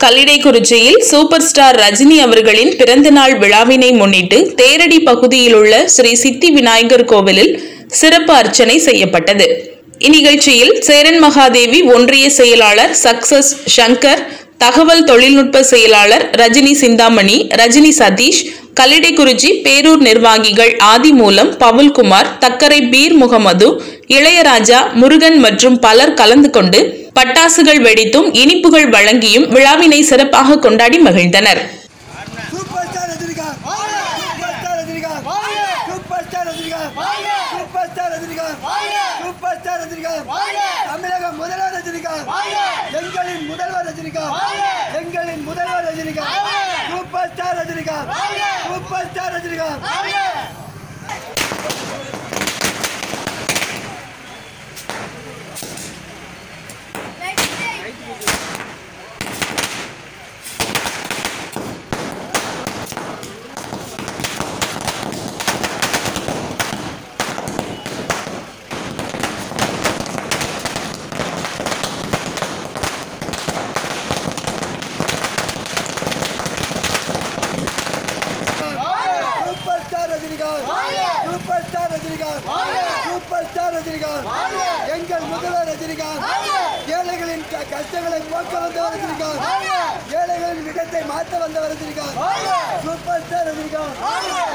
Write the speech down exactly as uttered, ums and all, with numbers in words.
கல்லிடைக்குறிச்சியில் super star Rajini அவர்களின் பிறந்தநாள் விழாவினை முன்னிட்டு தேரடி பகுதியில் உள்ள ஸ்ரீ சித்தி விநாயகர் கோவிலில் சிறப்பு அர்ச்சனை செய்யப்பட்டது. இந்நிகழ்ச்சியில் சேரன் மகாதேவி ஒன்றிய செயலாளர் சக்சஸ் சங்கர், தகவல் தொழில்நுட்ப செயலாளர் ரஜினி சிந்தாமணி, ரஜினி சதீஷ், கல்லிடைக்குறிச்சி பேரூர் நிர்வாகிகள் ஆதிமூலம், பவுல்குமார், தக்கரை பீர் முகமது, இளையராஜா, முருகன் மற்றும் பலர் கலந்து கொண்டு பட்டாசுகள் வெடித்தும் இனிப்புகள் வழங்கியும் விழாவினை சிறப்பாக கொண்டாடி மகிழ்ந்தனர். எங்கள் முதல்வர் ரஜினிகாந்த், ஏழைகளின் கஷ்டங்களை போக்க வந்தவர் ரஜினிகாந்த், ஏழைகளின் இடத்தை மாற்ற வந்தவர் ரஜினிகாந்த், சூப்பர் ஸ்டார் ரஜினிகாந்த்.